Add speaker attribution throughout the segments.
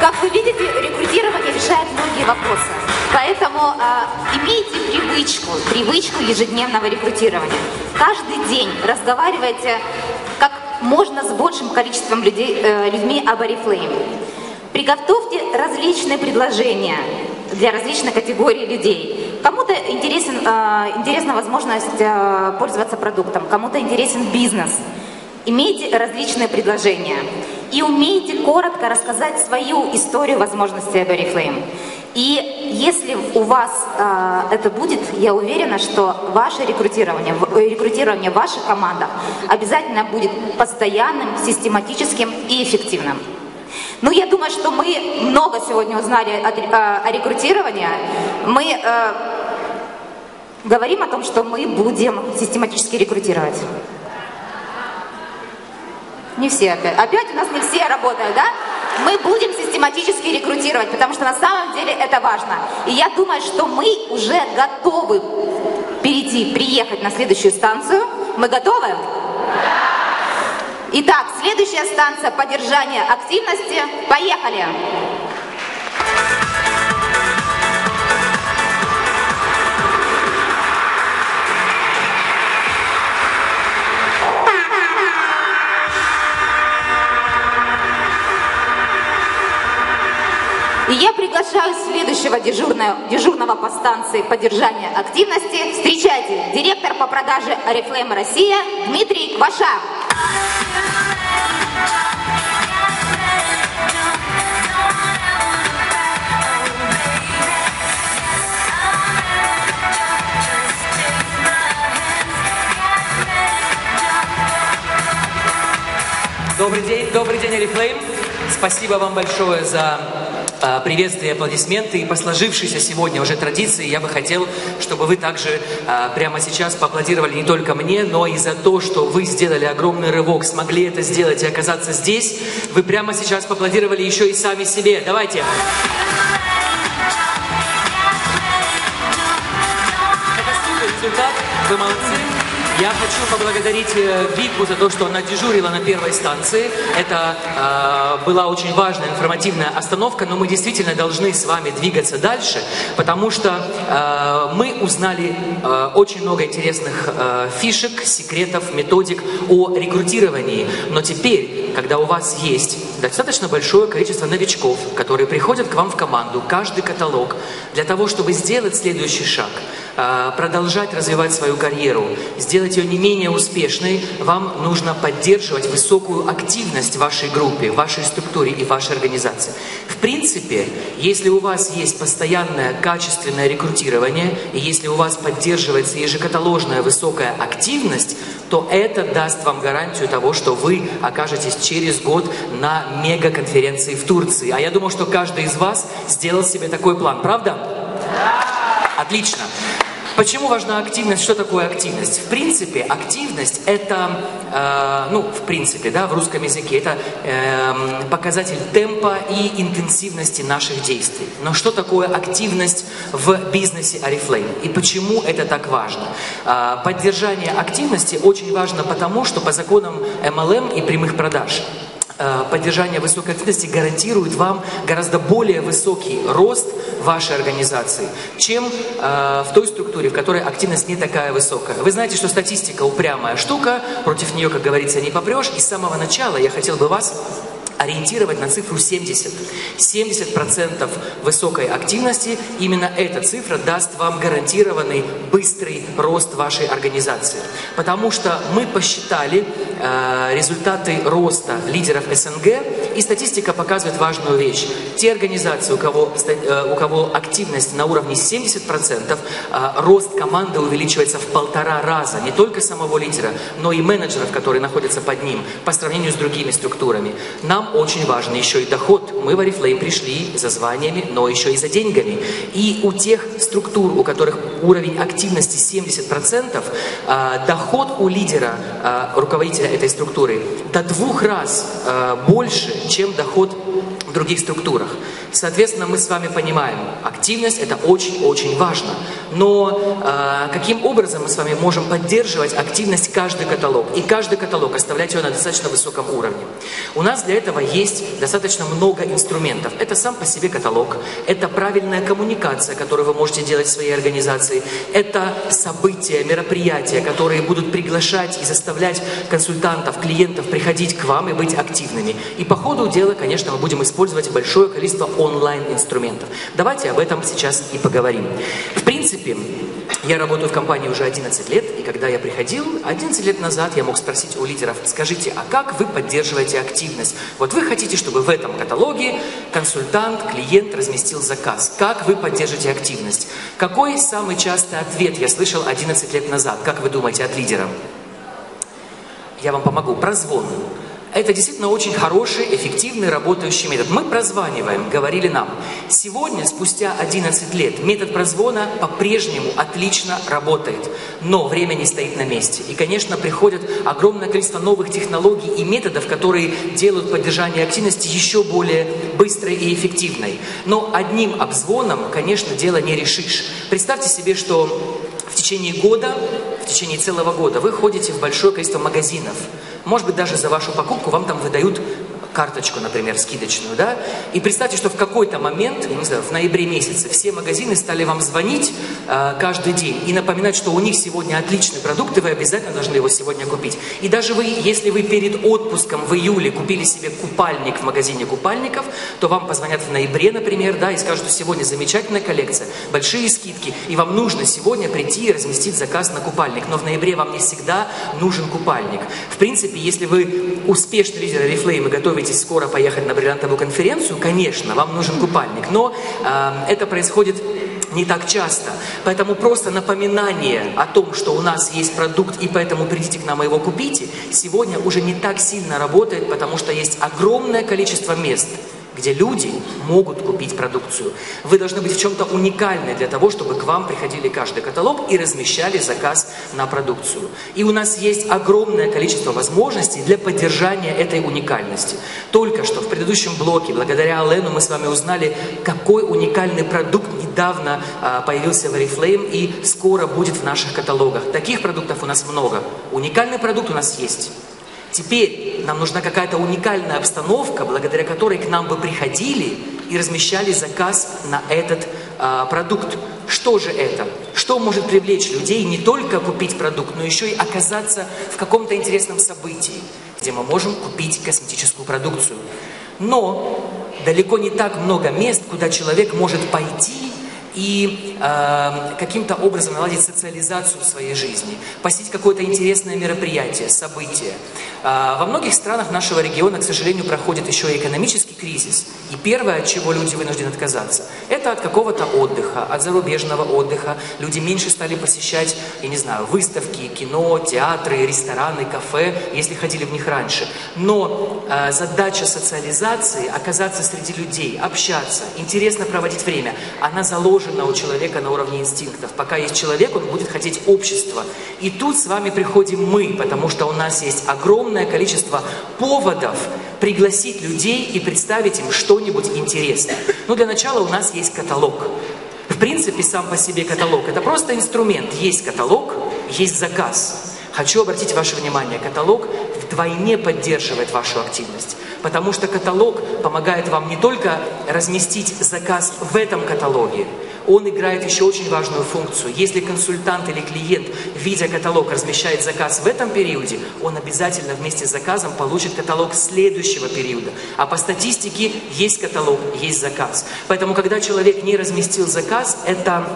Speaker 1: Как вы видите, рекрутирование решает многие вопросы. Поэтому имейте привычку ежедневного рекрутирования. Каждый день разговаривайте как можно с большим количеством людьми об Oriflame. Приготовьте различные предложения для различных категорий людей. Кому-то интересна возможность пользоваться продуктом, кому-то интересен бизнес. Имейте различные предложения и умейте коротко рассказать свою историю возможностей об Oriflame. И если у вас это будет, я уверена, что ваше рекрутирование в ваших командах обязательно будет постоянным, систематическим и эффективным. Ну, я думаю, что мы много сегодня узнали о рекрутировании. Мы говорим о том, что мы будем систематически рекрутировать. Не все опять. Опять у нас не все работают, да? Мы будем систематически рекрутировать, потому что на самом деле это важно. И я думаю, что мы уже готовы приехать на следующую станцию. Мы готовы? Итак, следующая станция поддержания активности. Поехали! И я приглашаю следующего дежурного по станции поддержания активности. Встречайте, директор по продаже Oriflame Россия Дмитрий Ваша.
Speaker 2: Добрый день, Oriflame. Спасибо вам большое за приветствие, аплодисменты. И по сложившейся сегодня уже традиции я бы хотел, чтобы вы также прямо сейчас поаплодировали не только мне, но и за то, что вы сделали огромный рывок, смогли это сделать и оказаться здесь. Вы прямо сейчас поаплодировали еще и сами себе. Давайте. Это супер результат. Вы молодцы. Я хочу поблагодарить Вику за то, что она дежурила на первой станции. Это была очень важная информативная остановка, но мы действительно должны с вами двигаться дальше, потому что мы узнали очень много интересных фишек, секретов, методик о рекрутировании. Но теперь, когда у вас есть достаточно большое количество новичков, которые приходят к вам в команду, каждый каталог, для того, чтобы сделать следующий шаг, продолжать развивать свою карьеру, сделать ее не менее успешной, вам нужно поддерживать высокую активность в вашей группе, в вашей структуре и в вашей организации. В принципе, если у вас есть постоянное качественное рекрутирование, и если у вас поддерживается ежекаталожная высокая активность, то это даст вам гарантию того, что вы окажетесь через год на мегаконференции в Турции. А я думаю, что каждый из вас сделал себе такой план, правда? Отлично. Почему важна активность? Что такое активность? В принципе, активность это, в русском языке, это показатель темпа и интенсивности наших действий. Но что такое активность в бизнесе Oriflame? И почему это так важно? Поддержание активности очень важно потому, что по законам MLM и прямых продаж поддержание высокой активности гарантирует вам гораздо более высокий рост вашей организации, чем в той структуре, в которой активность не такая высокая. Вы знаете, что статистика упрямая штука, против нее, как говорится, не попрешь. И с самого начала я хотел бы вас ориентировать на цифру 70. 70% высокой активности, именно эта цифра даст вам гарантированный быстрый рост вашей организации. Потому что мы посчитали результаты роста лидеров СНГ, и статистика показывает важную вещь. Те организации, у кого активность на уровне 70%, рост команды увеличивается в 1,5 раза. Не только самого лидера, но и менеджеров, которые находятся под ним, по сравнению с другими структурами. Нам очень важен еще и доход. Мы в Oriflame пришли за званиями, но еще и за деньгами. И у тех структур, у которых уровень активности 70%, доход у лидера, руководителя этой структуры, до 2 раз больше, чем доход в других структурах. Соответственно, мы с вами понимаем, активность – это очень-очень важно. Но каким образом мы с вами можем поддерживать активность каждый каталог? И каждый каталог оставлять его на достаточно высоком уровне. У нас для этого есть достаточно много инструментов. Это сам по себе каталог, это правильная коммуникация, которую вы можете делать в своей организации, это события, мероприятия, которые будут приглашать и заставлять консультантов, клиентов приходить к вам и быть активными. И по ходу дела, конечно, мы будем использовать большое количество онлайн-инструментов. Давайте об этом сейчас и поговорим. В принципе, я работаю в компании уже 11 лет, и когда я приходил 11 лет назад, я мог спросить у лидеров: скажите, а как вы поддерживаете активность? Вот вы хотите, чтобы в этом каталоге консультант, клиент разместил заказ. Как вы поддержите активность? Какой самый частый ответ я слышал 11 лет назад? Как вы думаете, от лидера? Я вам помогу. Прозвон. Это действительно очень хороший, эффективный, работающий метод. Мы прозваниваем, говорили нам. Сегодня, спустя 11 лет, метод прозвона по-прежнему отлично работает. Но время не стоит на месте. И, конечно, приходит огромное количество новых технологий и методов, которые делают поддержание активности еще более быстрой и эффективной. Но одним обзвоном, конечно, дело не решишь. Представьте себе, что в течение года, в течение целого года вы ходите в большое количество магазинов. Может быть, даже за вашу покупку вам там выдают карточку, например, скидочную, да? И представьте, что в какой-то момент, я не знаю, в ноябре месяце, все магазины стали вам звонить каждый день и напоминать, что у них сегодня отличный продукт, и вы обязательно должны его сегодня купить. И даже вы, если вы перед отпуском в июле купили себе купальник в магазине купальников, то вам позвонят в ноябре, например, да, и скажут, что сегодня замечательная коллекция, большие скидки, и вам нужно сегодня прийти и разместить заказ на купальник. Но в ноябре вам не всегда нужен купальник. В принципе, если вы успешный лидер Oriflame и готовитесь скоро поехать на бриллиантовую конференцию, конечно, вам нужен купальник, но это происходит не так часто. Поэтому просто напоминание о том, что у нас есть продукт, и поэтому придите к нам и его купите, сегодня уже не так сильно работает, потому что есть огромное количество мест, где люди могут купить продукцию. Вы должны быть в чем-то уникальны для того, чтобы к вам приходили каждый каталог и размещали заказ на продукцию. И у нас есть огромное количество возможностей для поддержания этой уникальности. Только что в предыдущем блоке, благодаря Алену, мы с вами узнали, какой уникальный продукт недавно появился в Oriflame и скоро будет в наших каталогах. Таких продуктов у нас много. Уникальный продукт у нас есть. Теперь нам нужна какая-то уникальная обстановка, благодаря которой к нам бы приходили и размещали заказ на этот продукт. Что же это? Что может привлечь людей не только купить продукт, но еще и оказаться в каком-то интересном событии, где мы можем купить косметическую продукцию? Но далеко не так много мест, куда человек может пойти и каким-то образом наладить социализацию в своей жизни, посетить какое-то интересное мероприятие, событие. Во многих странах нашего региона, к сожалению, проходит еще и экономический кризис. И первое, от чего люди вынуждены отказаться, это от какого-то отдыха, от зарубежного отдыха. Люди меньше стали посещать, я не знаю, выставки, кино, театры, рестораны, кафе, если ходили в них раньше. Но задача социализации, оказаться среди людей, общаться, интересно проводить время, она заложена у человека на уровне инстинктов. Пока есть человек, он будет хотеть общества. И тут с вами приходим мы, потому что у нас есть огромное количество поводов пригласить людей и представить им что-нибудь интересное. Но для начала у нас есть каталог. В принципе, сам по себе каталог – это просто инструмент. Есть каталог, есть заказ. Хочу обратить ваше внимание, каталог вдвойне поддерживает вашу активность. Потому что каталог помогает вам не только разместить заказ в этом каталоге, он играет еще очень важную функцию. Если консультант или клиент, видя каталог, размещает заказ в этом периоде, он обязательно вместе с заказом получит каталог следующего периода. А по статистике есть каталог, есть заказ. Поэтому, когда человек не разместил заказ, это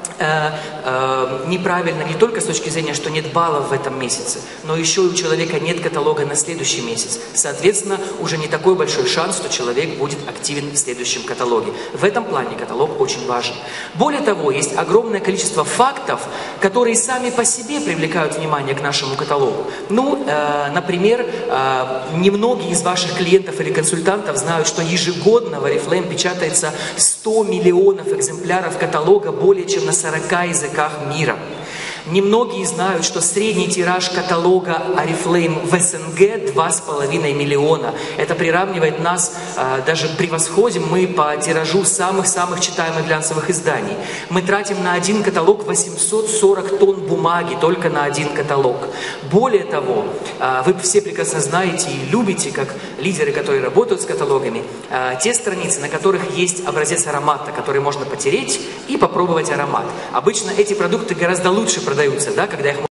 Speaker 2: неправильно не только с точки зрения, что нет баллов в этом месяце, но еще и у человека нет каталога на следующий месяц. Соответственно, уже не такой большой шанс, что человек будет активен в следующем каталоге. В этом плане каталог очень важен. Более того, есть огромное количество фактов, которые сами по себе привлекают внимание к нашему каталогу. Ну, например, немногие из ваших клиентов или консультантов знают, что ежегодно в Oriflame печатается 100 миллионов экземпляров каталога более чем на 40 языках мира. Немногие знают, что средний тираж каталога Oriflame в СНГ 2,5 миллиона. Это приравнивает нас даже превосходим мы по тиражу самых-самых читаемых глянцевых изданий. Мы тратим на один каталог 840 тонн бумаги, только на один каталог. Более того, вы все прекрасно знаете и любите, как лидеры, которые работают с каталогами, те страницы, на которых есть образец аромата, который можно потереть и попробовать аромат. Обычно эти продукты гораздо лучше продаются, да, когда их